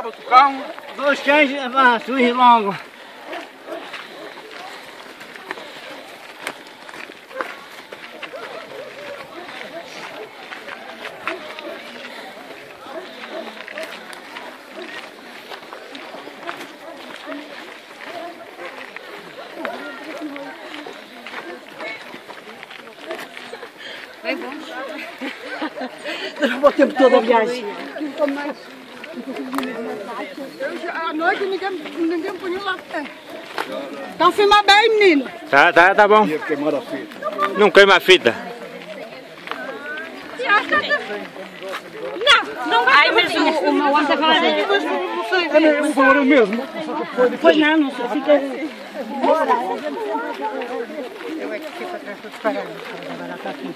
outro cão. 2 cães, suíço longo. Bem bom. Durante o tempo todo a viagem. À noite ninguém punha lá. Então filma bem, menino. Tá bom. Não queima a fita. Não vai, mas o meu ontem a falar dele. O valor é o mesmo. Pois não sei, fica... Eu é que fico atrás de disparar. Agora está aqui.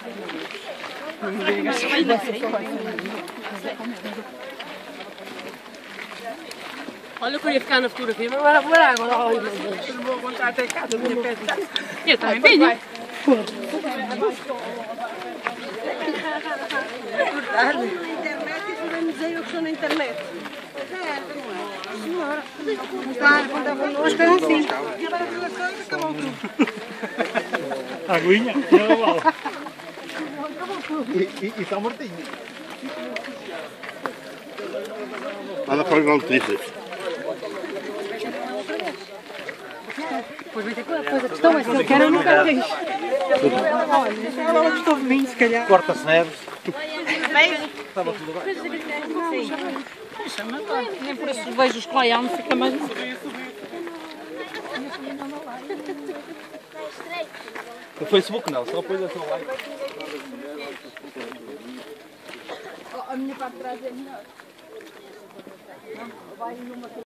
Olha, eu queria ficar na fotografia, mas agora vou agora. Ai, meu Deus. Eu não vou aguentar até casa, minha pedra. Eu também venho. Na internet e podemos dizer eu que estou na internet. Senhora, quando eu vou no hospital assim. E agora as coisas acabam tudo. Aguinha? E está mortinho. Anda para o notícias. Pois vai ter coisa, pois a questão é se ele quer ou não quer isso. Olha, ela gostou de mim, se calhar. Corta-se neves. Estava tudo bem. Nem por isso vejo os coianos, fica mais. No Facebook não, só depois é só like. A minha parte de trás é melhor.